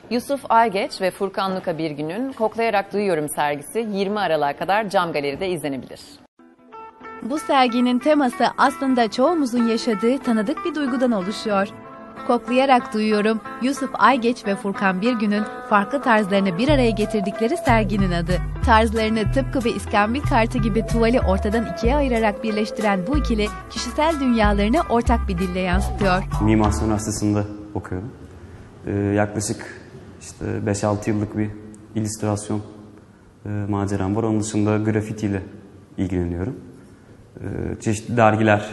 Yusuf Aygeç ve Furkan Luka Birgün'ün Koklayarak Duyuyorum sergisi 20 Aralık'a kadar Cam Galeri'de izlenebilir. Bu serginin teması aslında çoğumuzun yaşadığı tanıdık bir duygudan oluşuyor. Koklayarak Duyuyorum, Yusuf Aygeç ve Furkan Birgün'ün farklı tarzlarını bir araya getirdikleri serginin adı. Tarzlarını tıpkı bir iskambil kartı gibi tuvali ortadan ikiye ayırarak birleştiren bu ikili kişisel dünyalarını ortak bir dille yansıtıyor. Mimar Sinan Üniversitesi'nde okuyorum. Yaklaşık 5-6 yıllık bir illüstrasyon maceram var. Onun dışında grafitiyle ilgileniyorum. Çeşitli dergiler,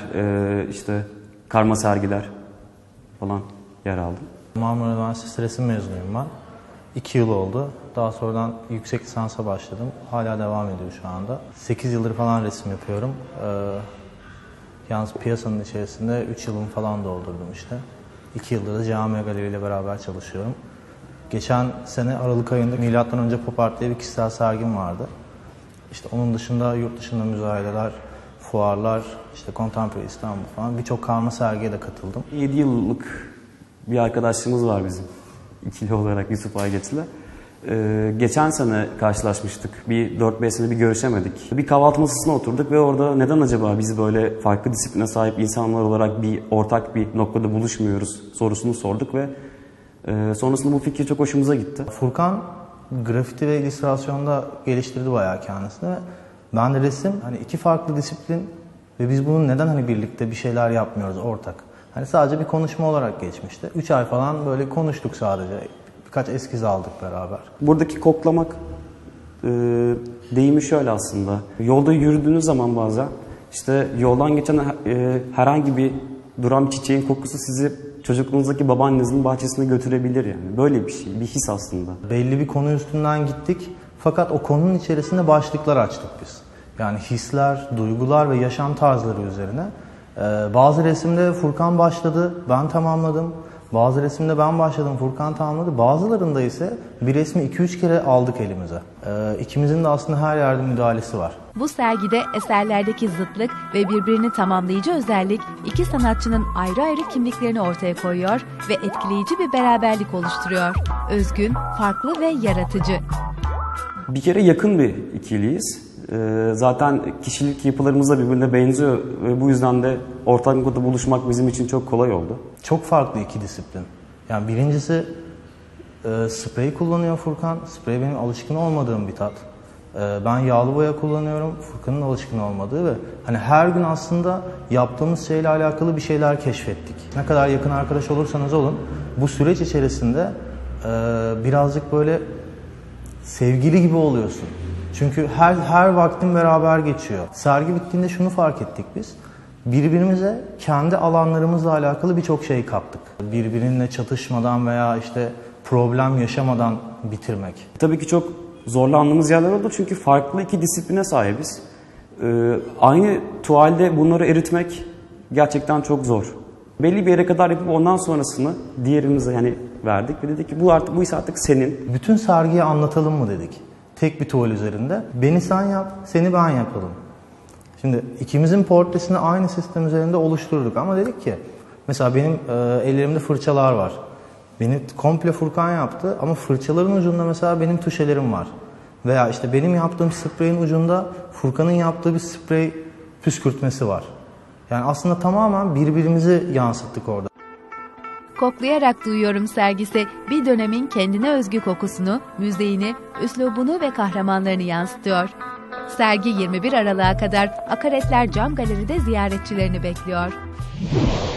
karma sergiler falan yer aldım. Marmara Üniversitesi resim mezunuyum ben. 2 yıl oldu. Daha sonradan yüksek lisansa başladım. Hala devam ediyor şu anda. 8 yıldır falan resim yapıyorum. Yalnız piyasanın içerisinde 3 yılımı falan doldurdum işte. 2 yıldır da Camia Galeri ile beraber çalışıyorum. Geçen sene Aralık ayında M.Ö. Pop Art diye bir kişisel sergim vardı. Onun dışında yurt dışında müzayedeler, fuarlar, Contemporary İstanbul falan birçok karma sergiye de katıldım. 7 yıllık bir arkadaşlığımız var bizim. İkili olarak Yusuf Aygeç'le. Geçen sene karşılaşmıştık. Bir 4-5 sene bir görüşemedik. Bir kahvaltı masasına oturduk ve orada neden acaba biz böyle farklı disipline sahip insanlar olarak ortak bir noktada buluşmuyoruz sorusunu sorduk ve sonrasında bu fikir çok hoşumuza gitti. Furkan grafiti ve illüstrasyonda geliştirdi bayağı kendisini. Ben de resim, iki farklı disiplin ve biz bunun neden birlikte bir şeyler yapmıyoruz ortak. Sadece bir konuşma olarak geçmişti. 3 ay falan böyle konuştuk sadece. Birkaç eskiz aldık beraber. Buradaki koklamak deyimi şöyle aslında. Yolda yürüdüğünüz zaman bazen yoldan geçen herhangi bir duran bir çiçeğin kokusu sizi çocukluğunuzdaki babaannenizin bahçesine götürebilir yani. Böyle bir şey, bir his aslında. Belli bir konu üstünden gittik fakat o konunun içerisinde başlıklar açtık biz. Yani hisler, duygular ve yaşam tarzları üzerine. Bazı resimde Furkan başladı, ben tamamladım. Bazı resimde ben başladım, Furkan tamamladı. Bazılarında ise bir resmi 2-3 kere aldık elimize. İkimizin de aslında her yerde müdahalesi var. Bu sergide eserlerdeki zıtlık ve birbirini tamamlayıcı özellik iki sanatçının ayrı ayrı kimliklerini ortaya koyuyor ve etkileyici bir beraberlik oluşturuyor. Özgün, farklı ve yaratıcı. Bir kere yakın bir ikiliyiz. Zaten kişilik yapılarımız da birbirine benziyor ve bu yüzden de ortak noktada buluşmak bizim için çok kolay oldu. Çok farklı iki disiplin. Yani birincisi sprey kullanıyor Furkan. Sprey benim alışkın olmadığım bir tat. Ben yağlı boya kullanıyorum. Furkan'ın alışkın olmadığı ve her gün aslında yaptığımız şeyle alakalı bir şeyler keşfettik. Ne kadar yakın arkadaş olursanız olun bu süreç içerisinde birazcık böyle sevgili gibi oluyorsun. Çünkü her vaktin beraber geçiyor. Sergi bittiğinde şunu fark ettik biz. Birbirimize kendi alanlarımızla alakalı birçok şey kattık. Birbirinle çatışmadan veya problem yaşamadan bitirmek. Tabii ki çok zorlandığımız yerler oldu çünkü farklı iki disipline sahibiz. Aynı tuvalde bunları eritmek gerçekten çok zor. Belli bir yere kadar yapıp ondan sonrasını diğerimize verdik ve dedik ki bu iş artık senin. Bütün sergiyi anlatalım mı dedik. Tek bir tuval üzerinde. Beni sen yap, seni ben yapalım. Şimdi ikimizin portresini aynı sistem üzerinde oluşturduk ama dedik ki mesela benim ellerimde fırçalar var. Beni komple Furkan yaptı ama fırçaların ucunda mesela benim tuşelerim var. Veya benim yaptığım spreyin ucunda Furkan'ın yaptığı bir sprey püskürtmesi var. Yani aslında tamamen birbirimizi yansıttık orada. Koklayarak Duyuyorum sergisi bir dönemin kendine özgü kokusunu, müziğini, üslubunu ve kahramanlarını yansıtıyor. Sergi 21 Aralık'a kadar Akaretler Cam Galeri'de ziyaretçilerini bekliyor.